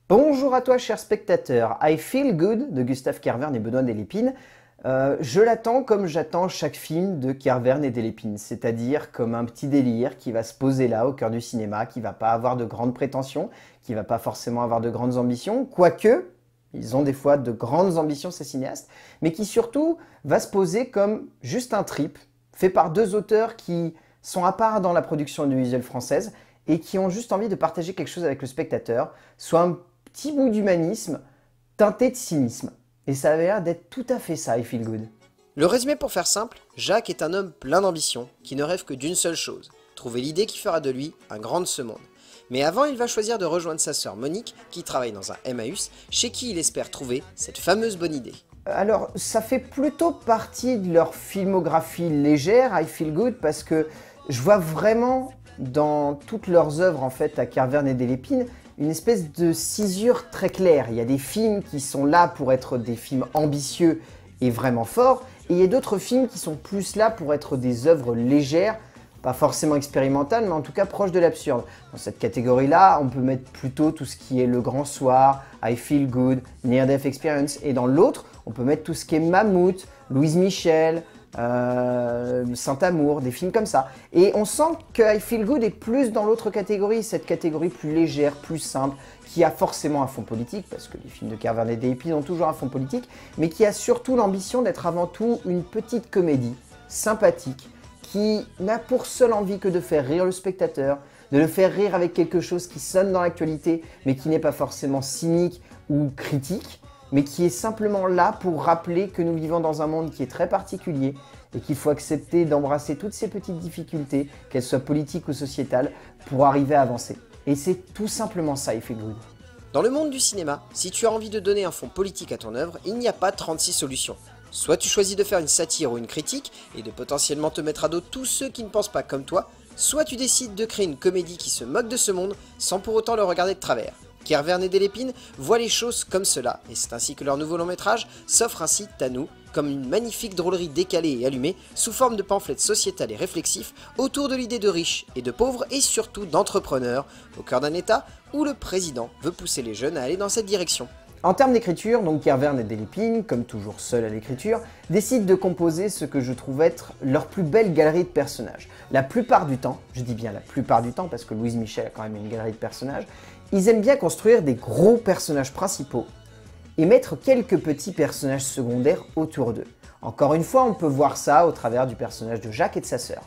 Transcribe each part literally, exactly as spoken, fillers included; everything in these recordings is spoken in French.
Bonjour à toi cher spectateur, I Feel Good de Gustave Kervern et Benoît Delépine. Euh, je l'attends comme j'attends chaque film de Kervern et Delépine, c'est-à-dire comme un petit délire qui va se poser là au cœur du cinéma, qui va pas avoir de grandes prétentions, qui va pas forcément avoir de grandes ambitions, quoique ils ont des fois de grandes ambitions ces cinéastes, mais qui surtout va se poser comme juste un trip fait par deux auteurs qui sont à part dans la production audiovisuelle française et qui ont juste envie de partager quelque chose avec le spectateur, soit un petit bout d'humanisme teinté de cynisme. Et ça avait l'air d'être tout à fait ça, I Feel Good. Le résumé pour faire simple, Jacques est un homme plein d'ambition, qui ne rêve que d'une seule chose, trouver l'idée qui fera de lui un grand de ce monde. Mais avant, il va choisir de rejoindre sa sœur Monique, qui travaille dans un Emmaüs, chez qui il espère trouver cette fameuse bonne idée. Alors, ça fait plutôt partie de leur filmographie légère, I Feel Good, parce que je vois vraiment dans toutes leurs œuvres, en fait, à Kervern et Delépine, une espèce de cisure très claire. Il y a des films qui sont là pour être des films ambitieux et vraiment forts, et il y a d'autres films qui sont plus là pour être des œuvres légères, pas forcément expérimentales, mais en tout cas proches de l'absurde. Dans cette catégorie-là, on peut mettre plutôt tout ce qui est Le Grand Soir, I Feel Good, Near Death Experience, et dans l'autre, on peut mettre tout ce qui est Mammouth, Louise Michel, Euh, Saint-Amour, des films comme ça. Et on sent que I Feel Good est plus dans l'autre catégorie, cette catégorie plus légère, plus simple, qui a forcément un fond politique, parce que les films de Kervern et Delépine ont toujours un fond politique, mais qui a surtout l'ambition d'être avant tout une petite comédie sympathique, qui n'a pour seule envie que de faire rire le spectateur, de le faire rire avec quelque chose qui sonne dans l'actualité, mais qui n'est pas forcément cynique ou critique, mais qui est simplement là pour rappeler que nous vivons dans un monde qui est très particulier et qu'il faut accepter d'embrasser toutes ces petites difficultés, qu'elles soient politiques ou sociétales, pour arriver à avancer. Et c'est tout simplement ça, I Feel Good. Dans le monde du cinéma, si tu as envie de donner un fond politique à ton œuvre, il n'y a pas trente-six solutions. Soit tu choisis de faire une satire ou une critique, et de potentiellement te mettre à dos tous ceux qui ne pensent pas comme toi, soit tu décides de créer une comédie qui se moque de ce monde, sans pour autant le regarder de travers. Kervern et Delépine voient les choses comme cela, et c'est ainsi que leur nouveau long métrage s'offre ainsi à nous, comme une magnifique drôlerie décalée et allumée, sous forme de pamphlets sociétal et réflexifs, autour de l'idée de riches et de pauvres, et surtout d'entrepreneurs, au cœur d'un état où le président veut pousser les jeunes à aller dans cette direction. En termes d'écriture, donc Kervern et Delépine, comme toujours seuls à l'écriture, décident de composer ce que je trouve être leur plus belle galerie de personnages. La plupart du temps, je dis bien la plupart du temps parce que Louise Michel a quand même une galerie de personnages, ils aiment bien construire des gros personnages principaux et mettre quelques petits personnages secondaires autour d'eux. Encore une fois, on peut voir ça au travers du personnage de Jacques et de sa sœur.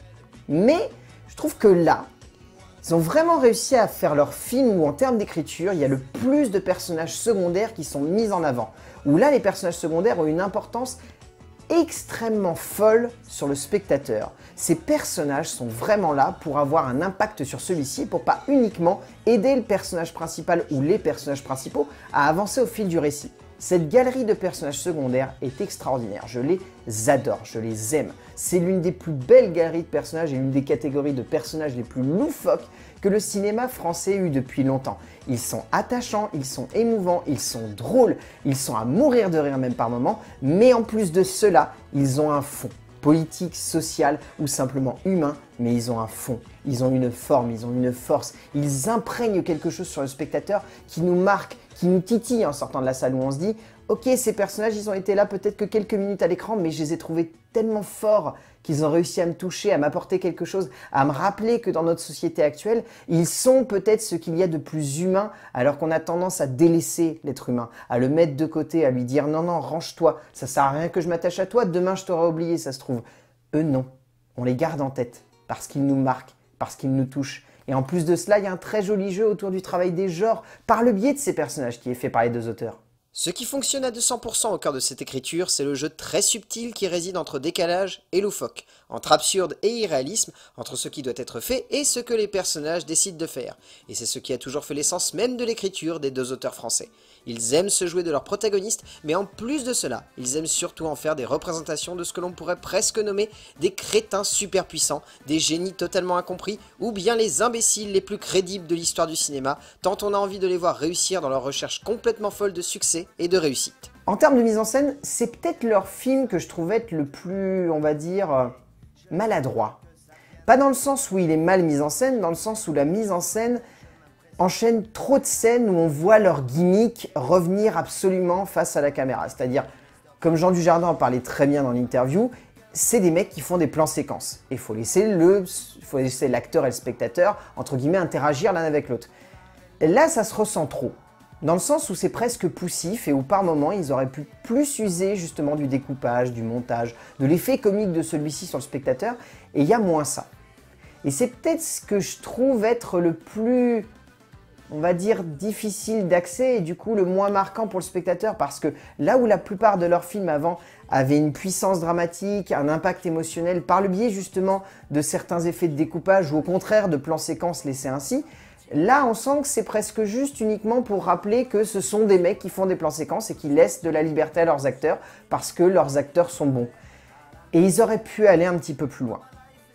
Mais je trouve que là, ils ont vraiment réussi à faire leur film où en termes d'écriture, il y a le plus de personnages secondaires qui sont mis en avant. Où là, les personnages secondaires ont une importance extrêmement folle sur le spectateur. Ces personnages sont vraiment là pour avoir un impact sur celui-ci, pour pas uniquement aider le personnage principal ou les personnages principaux à avancer au fil du récit. Cette galerie de personnages secondaires est extraordinaire, je les adore, je les aime. C'est l'une des plus belles galeries de personnages et l'une des catégories de personnages les plus loufoques que le cinéma français ait eu depuis longtemps. Ils sont attachants, ils sont émouvants, ils sont drôles, ils sont à mourir de rire même par moments, mais en plus de cela, ils ont un fond politique, social ou simplement humain, mais ils ont un fond, ils ont une forme, ils ont une force, ils imprègnent quelque chose sur le spectateur qui nous marque, qui nous titille en sortant de la salle où on se dit « Ok, ces personnages, ils ont été là peut-être que quelques minutes à l'écran, mais je les ai trouvés tellement forts qu'ils ont réussi à me toucher, à m'apporter quelque chose, à me rappeler que dans notre société actuelle, ils sont peut-être ce qu'il y a de plus humain, alors qu'on a tendance à délaisser l'être humain, à le mettre de côté, à lui dire « Non, non, range-toi, ça sert à rien que je m'attache à toi, demain je t'aurai oublié, ça se trouve. » Eux, non. On les garde en tête, parce qu'ils nous marquent, parce qu'ils nous touchent. Et en plus de cela, il y a un très joli jeu autour du travail des genres, par le biais de ces personnages qui est fait par les deux auteurs. Ce qui fonctionne à deux cents pour cent au cœur de cette écriture, c'est le jeu très subtil qui réside entre décalage et loufoque, entre absurde et irréalisme, entre ce qui doit être fait et ce que les personnages décident de faire. Et c'est ce qui a toujours fait l'essence même de l'écriture des deux auteurs français. Ils aiment se jouer de leurs protagonistes, mais en plus de cela, ils aiment surtout en faire des représentations de ce que l'on pourrait presque nommer des crétins super puissants, des génies totalement incompris, ou bien les imbéciles les plus crédibles de l'histoire du cinéma, tant on a envie de les voir réussir dans leur recherche complètement folle de succès et de réussite. En termes de mise en scène, c'est peut-être leur film que je trouve être le plus, on va dire, euh, maladroit. Pas dans le sens où il est mal mis en scène, dans le sens où la mise en scène enchaînent trop de scènes où on voit leur gimmick revenir absolument face à la caméra. C'est-à-dire, comme Jean Dujardin en parlait très bien dans l'interview, c'est des mecs qui font des plans séquences. Et il faut laisser le, faut laisser l'acteur et le spectateur, entre guillemets, interagir l'un avec l'autre. Là, ça se ressent trop. Dans le sens où c'est presque poussif et où par moments, ils auraient pu plus user justement du découpage, du montage, de l'effet comique de celui-ci sur le spectateur, et il y a moins ça. Et c'est peut-être ce que je trouve être le plus, on va dire, difficile d'accès et du coup le moins marquant pour le spectateur, parce que là où la plupart de leurs films avant avaient une puissance dramatique, un impact émotionnel par le biais justement de certains effets de découpage ou au contraire de plans séquences laissés ainsi, là, on sent que c'est presque juste uniquement pour rappeler que ce sont des mecs qui font des plans séquences et qui laissent de la liberté à leurs acteurs parce que leurs acteurs sont bons. Et ils auraient pu aller un petit peu plus loin.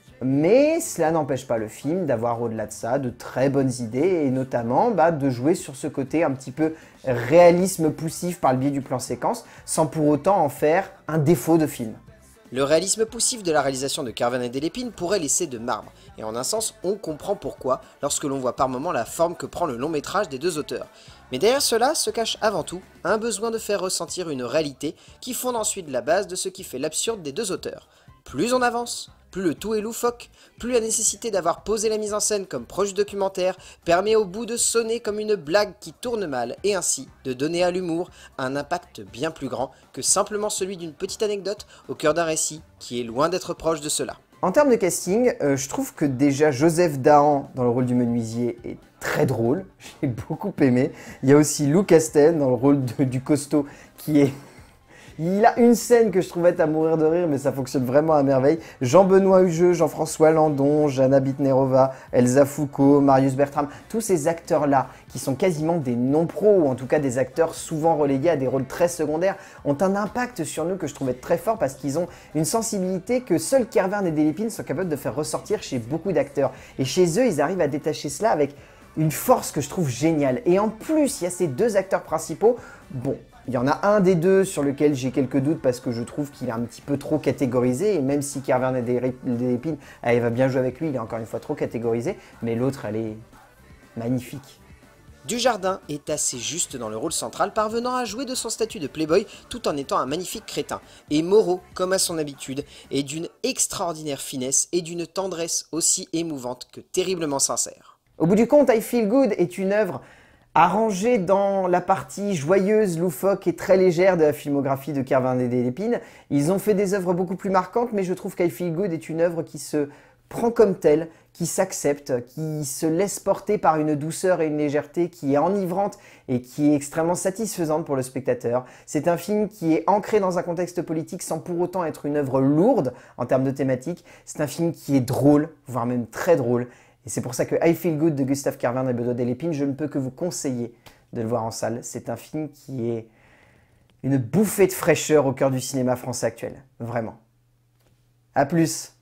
Mais cela n'empêche pas le film d'avoir au-delà de ça de très bonnes idées et notamment bah, de jouer sur ce côté un petit peu réalisme poussif par le biais du plan séquence sans pour autant en faire un défaut de film. Le réalisme poussif de la réalisation de Kervin et Delépine pourrait laisser de marbre, et en un sens, on comprend pourquoi lorsque l'on voit par moments la forme que prend le long métrage des deux auteurs. Mais derrière cela se cache avant tout un besoin de faire ressentir une réalité qui fonde ensuite la base de ce qui fait l'absurde des deux auteurs. Plus on avance, plus le tout est loufoque, plus la nécessité d'avoir posé la mise en scène comme proche documentaire permet au bout de sonner comme une blague qui tourne mal et ainsi de donner à l'humour un impact bien plus grand que simplement celui d'une petite anecdote au cœur d'un récit qui est loin d'être proche de cela. En termes de casting, euh, je trouve que déjà Joseph Dahan dans le rôle du menuisier est très drôle, j'ai beaucoup aimé. Il y a aussi Lou Castel dans le rôle de, du costaud qui est... Il a une scène que je trouvais à mourir de rire, mais ça fonctionne vraiment à merveille. Jean-Benoît Hugeux, Jean-François Landon, Jana Bitnerova, Elsa Foucault, Marius Bertram, tous ces acteurs-là, qui sont quasiment des non-pros, ou en tout cas des acteurs souvent relégués à des rôles très secondaires, ont un impact sur nous que je trouvais très fort parce qu'ils ont une sensibilité que seuls Kervin et Delépine sont capables de faire ressortir chez beaucoup d'acteurs. Et chez eux, ils arrivent à détacher cela avec une force que je trouve géniale. Et en plus, il y a ces deux acteurs principaux, bon... Il y en a un des deux sur lequel j'ai quelques doutes parce que je trouve qu'il est un petit peu trop catégorisé et même si Kervin et Delépine, elle va bien jouer avec lui, il est encore une fois trop catégorisé, mais l'autre, elle est magnifique. Dujardin est assez juste dans le rôle central, parvenant à jouer de son statut de playboy tout en étant un magnifique crétin. Et Moreau, comme à son habitude, est d'une extraordinaire finesse et d'une tendresse aussi émouvante que terriblement sincère. Au bout du compte, I Feel Good est une œuvre arrangée dans la partie joyeuse, loufoque et très légère de la filmographie de Kervin et Delépine. Ils ont fait des œuvres beaucoup plus marquantes, mais je trouve qu'I Feel Good est une œuvre qui se prend comme telle, qui s'accepte, qui se laisse porter par une douceur et une légèreté qui est enivrante et qui est extrêmement satisfaisante pour le spectateur. C'est un film qui est ancré dans un contexte politique sans pour autant être une œuvre lourde en termes de thématique. C'est un film qui est drôle, voire même très drôle. Et c'est pour ça que I Feel Good de Gustave Kervin et Benoît Delépine, je ne peux que vous conseiller de le voir en salle. C'est un film qui est une bouffée de fraîcheur au cœur du cinéma français actuel. Vraiment. A plus.